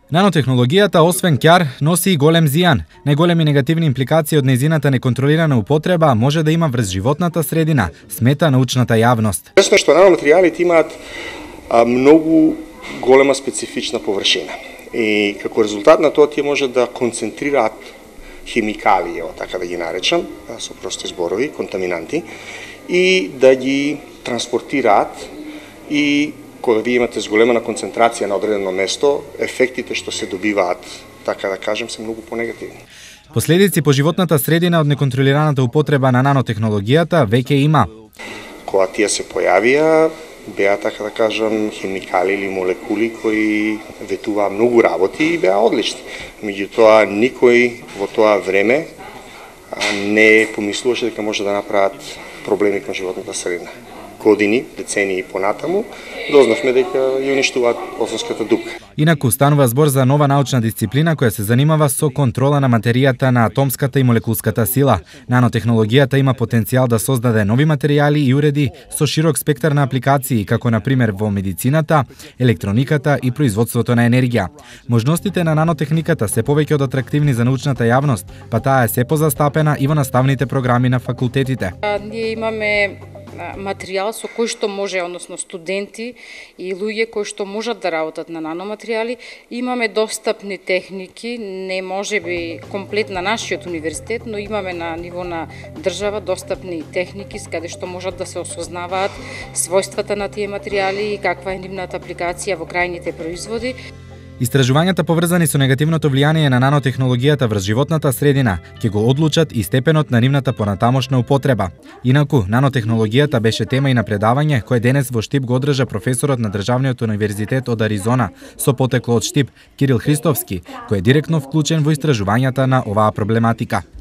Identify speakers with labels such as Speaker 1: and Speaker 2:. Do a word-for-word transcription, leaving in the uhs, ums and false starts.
Speaker 1: Нанотехнологијата, освен ќар, носи и голем зијан. Најголеми негативни импликации од нејзината неконтролирана употреба може да има врз животната средина, смета научната јавност.
Speaker 2: Известно е што наноматеријалите имаат а, многу голема специфична површина. И како резултат на тоа тие може да концентрираат химикали, ево така да ги наречам, со прости зборови, контаминанти, и да ги транспортираат и кога вие имате зголемена концентрација на одредено место, ефектите што се добиваат, така да кажем, се многу понегативни.
Speaker 1: Последици по животната средина од неконтролираната употреба на нанотехнологијата веќе има.
Speaker 2: Кога тие се појавија, беа, така да кажам, химикали или молекули кои ветуваа многу работи и беа одлични. Меѓутоа, никој во тоа време не помислуваше дека може да направат проблеми кон животната средина. Години, децении понатаму, дознавме дека ја уништуваат озонската дупка.
Speaker 1: Инаку станува збор за нова научна дисциплина која се занимава со контрола на материјата на атомската и молекулската сила. Нанотехнологијата има потенцијал да создаде нови материјали и уреди со широк спектар на апликации, како на пример во медицината, електрониката и производството на енергија. Можностите на нанотехниката се повеќе од атрактивни за научната јавност, па таа е се позастапена и во наставните програми на факултетите.
Speaker 3: А, ние имаме материјал со кој што може, односно студенти и луѓе кои што можат да работат на наноматеријали. Имаме достапни техники, не може би комплет на нашиот универзитет, но имаме на ниво на држава достапни техники каде што можат да се осознаваат својствата на тие материјали и каква е нивната апликација во крајните производи.
Speaker 1: Истражувањата поврзани со негативното влијание на нанотехнологијата врз животната средина ќе го одлучат и степенот на нивната понатамошна употреба. Инаку, нанотехнологијата беше тема и на предавање кое денес во Штип го одржа професорот на Државниот универзитет од Аризона со потекло од Штип, Кирил Христовски, кој е директно вклучен во истражувањата на оваа проблематика.